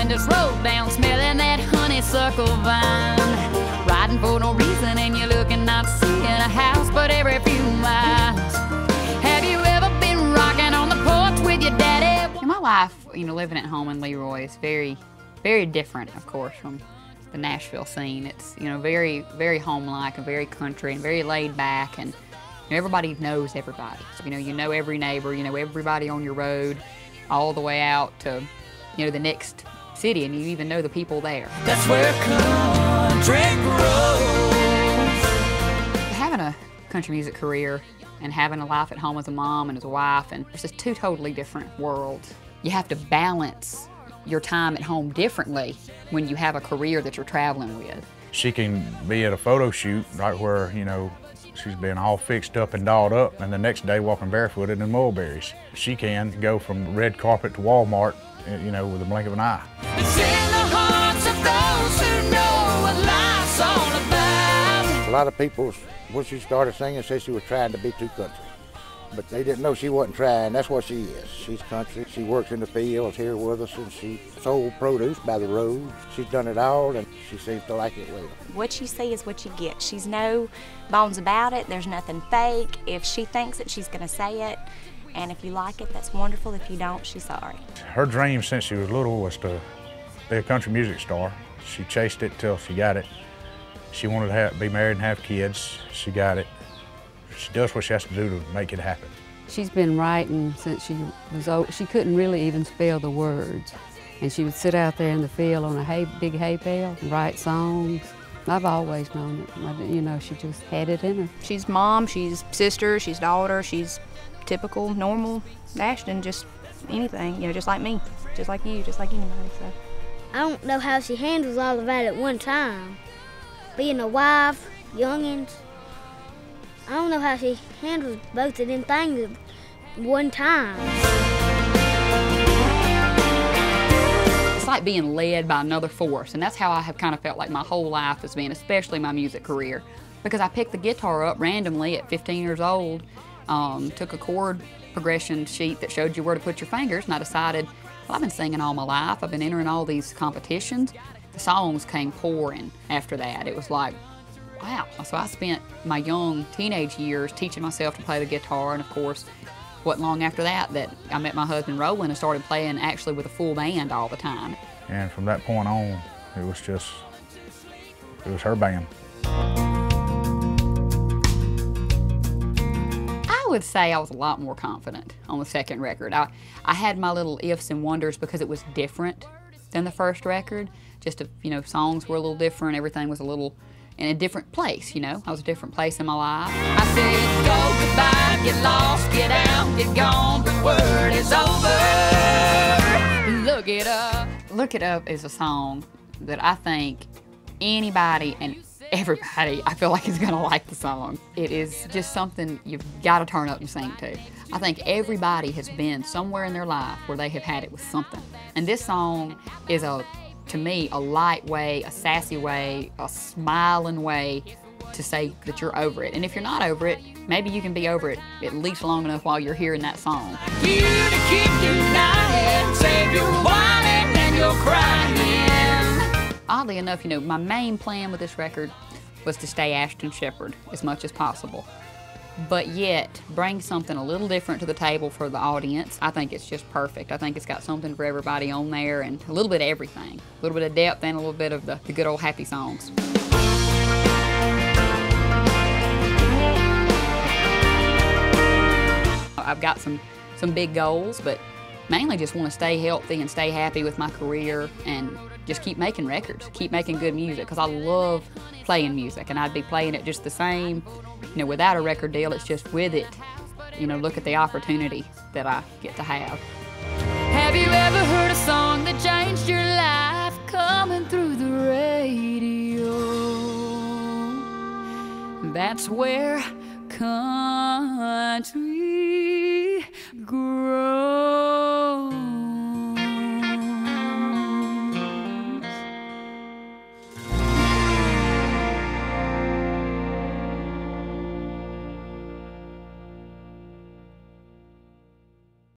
and just rolled down smelling that honeysuckle vine. Riding for no reason and you're looking not seeing a house but every few miles. Have you ever been rocking on the porch with your daddy? My life, living at home in Leroy is very, very different, of course, from the Nashville scene. It's, very, very home-like and very country and very laid back, and everybody knows everybody. So, you know every neighbor, everybody on your road, all the way out to, the next city, and you even know the people there. That's where country grows. Having a country music career and having a life at home as a mom and as a wife, and it's just two totally different worlds. You have to balance your time at home differently when you have a career that you're traveling with. She can be at a photo shoot right where, she's been all fixed up and dolled up, and the next day walking barefooted in mulberries. She can go from red carpet to Walmart, with a blink of an eye. It's in the hearts of those who know what life's all about. A lot of people, when she started singing, said she was trying to be too country. But they didn't know she wasn't trying. That's what she is. She's country. She works in the fields here with us, and she sold produce by the road. She's done it all, and she seems to like it well. What you see is what you get. She's no bones about it. There's nothing fake. If she thinks it, she's going to say it. And if you like it, that's wonderful. If you don't, she's sorry. Her dream since she was little was to be a country music star. She chased it till she got it. She wanted to be married and have kids. She got it. She does what she has to do to make it happen. She's been writing since she was old. She couldn't really even spell the words. And she would sit out there in the field on a big hay bale and write songs. I've always known it. She just had it in her. She's mom, she's sister, she's daughter, she's typical, normal Ashton, just anything, just like me, just like you, just like anybody. So I don't know how she handles all of that at one time. Being a wife, youngins. I don't know how she handles both of them things at one time. It's like being led by another force, and that's how I have kind of felt like my whole life has been, especially my music career. Because I picked the guitar up randomly at 15 years old, took a chord progression sheet that showed you where to put your fingers, and I decided, well, I've been singing all my life, I've been entering all these competitions. The songs came pouring after that. It was like, wow. So I spent my young teenage years teaching myself to play the guitar, and of course, wasn't long after that I met my husband Roland and started playing actually with a full band all the time. And from that point on, it was her band. I would say I was a lot more confident on the second record. I had my little ifs and wonders because it was different than the first record. Just, songs were a little different, everything was a little in a different place, I was a different place in my life. I said go goodbye, get lost, get out, get gone, the word is over. Look it up. Look It Up is a song that I think anybody and everybody, I feel like, is gonna like the song. It is just something you've gotta turn up and sing to. I think everybody has been somewhere in their life where they have had it with something. And this song is to me, a light way, a sassy way, a smiling way to say that you're over it. And if you're not over it, maybe you can be over it at least long enough while you're hearing that song. You to keep denying, save your whining and your crying. Oddly enough, my main plan with this record was to stay Ashton Shepherd as much as possible, but yet bring something a little different to the table for the audience. I think it's just perfect. I think it's got something for everybody on there and a little bit of everything. A little bit of depth and a little bit of the good old happy songs. I've got some big goals, but mainly just want to stay healthy and stay happy with my career and just keep making records, keep making good music, because I love playing music, and I'd be playing it just the same, without a record deal. It's just with it, look at the opportunity that I get to have. Have you ever heard a song that changed your life coming through the radio? That's where country grows.